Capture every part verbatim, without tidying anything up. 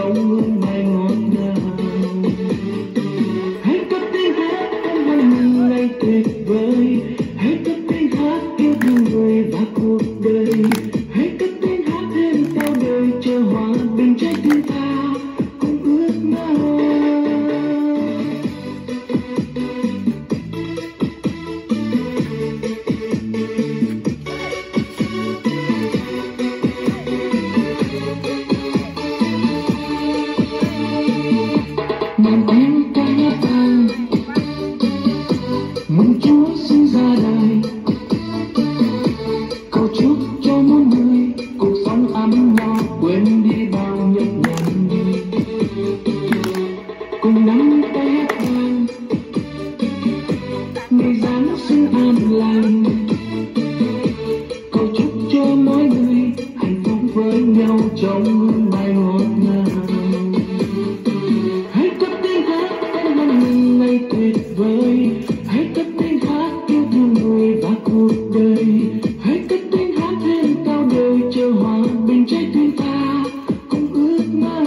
trong hương mai ngọt ngào. Hãy cất tiếng hát em hoan nghênh ngày tuyệt vời, hãy cất tiếng hát yêu thương người và cuộc đời, hãy cất tiếng hát thêm cao đời cho hòa bình trái tim ta cùng ước mơ. Mừng em ca hát vang, mừng Chúa sinh ra đời, cầu chúc cho mỗi người cuộc sống ấm no, quên đi bao nhọc nhằn. Cùng nắm tay hát vang, ngày Giáng sinh an lành, cầu chúc cho mỗi người hạnh phúc với nhau trong hương mai ngọt ngào. Hãy cất tiếng hát em hoan nghênh ngày tuyệt vời, hãy cất tiếng hát yêu thương người và cuộc đời, hãy cất tiếng hát thêm cao đời cho hòa bình trái tim ta cùng ước mơ.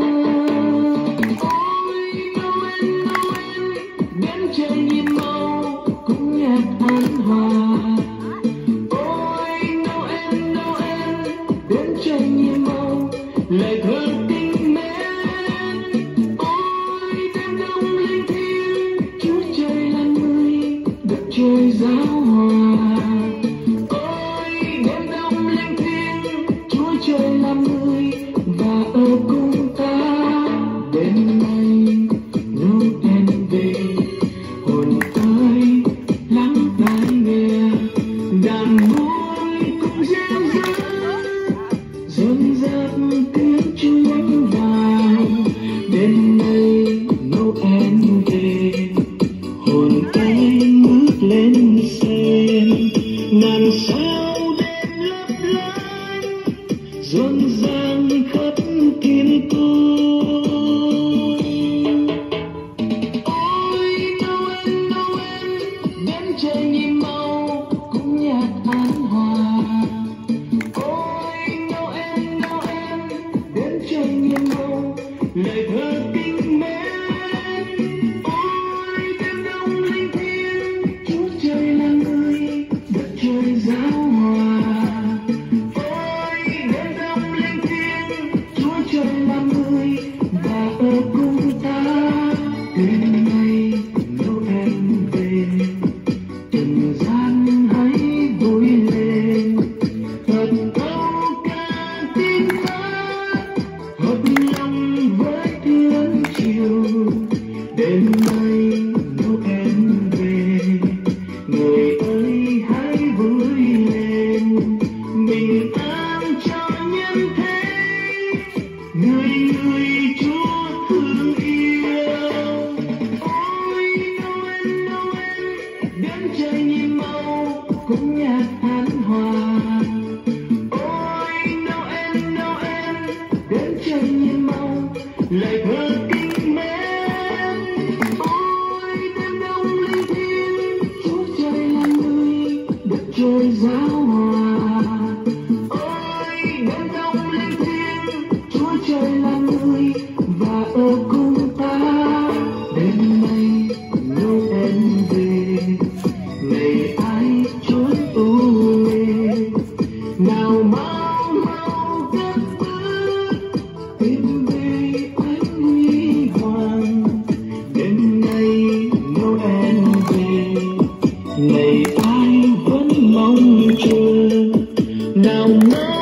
Ôi Noel, Noel, đến trời nhiệm màu cùng nhạc an hòa. Ôi Noel, Noel, đến trời nhiệm màu lời thơ tình mến. Ôi đêm đông linh thiêng, Chúa trời là người đất trời giáo hòa. Ôi đêm đông linh thiêng, Chúa trời là người và ở cùng ta. Đêm nay Noel về, hồn ơi lắng tai nghe, đàn vui cùng reo rã, dồn dập tiếng chuông vàng. Đêm nay Noel về, hồn ơi ngước lên xem, ngàn sao đêm lấp lánh, rộn ràng khắp thiên cung. Ôi Noel, Noel, đến trời nhiệm màu cùng nhạc an hòa. Ôi Noel, Noel, đến trời nhiệm màu lời thơ tình mến. Ôi đêm đông linh thiêng, Chúa trời là người đất trời giáo hòa. Ôi đêm đông linh thiêng, Chúa trời là người và ở cùng ta. Đêm nay Noel về, trần gian hãy vui lên, thật thấu ca tiếng hát, hợp lòng với thiên chiều. Đêm nay Noel về, người ơi hãy vui lên, bình an cho nhân thế, người người Chúa thương yêu. Ôi Noel, Noel, đến trời nhiệm màu cùng nhạc an hòa. Ôi Noel, Noel, đến trời nhiệm màu lời thơ tình mến. Ôi đêm đông linh thiêng, Chúa trời là người đất trời giáo hòa. Ôi đêm đông linh thiêng, Chúa trời là người và ở cùng ta. Đêm nay Noel về, ngày ai chốn u mê, nào mau mau cất bước tìm về ánh huy hoàng. Đêm nay Noel về, ngày ai vẫn mong chờ, nào mau